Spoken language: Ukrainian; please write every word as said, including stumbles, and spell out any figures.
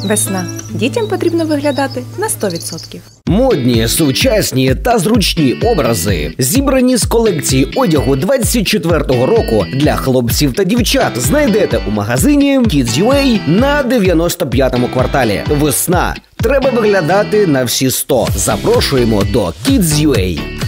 Весна. Дітям потрібно виглядати на сто відсотків. Модні, сучасні та зручні образи, зібрані з колекції одягу двадцять четвертого року для хлопців та дівчат, знайдете у магазині Kids.ua на дев'яносто п'ятому кварталі. Весна. Треба виглядати на всі сто. Запрошуємо до Kids.ua.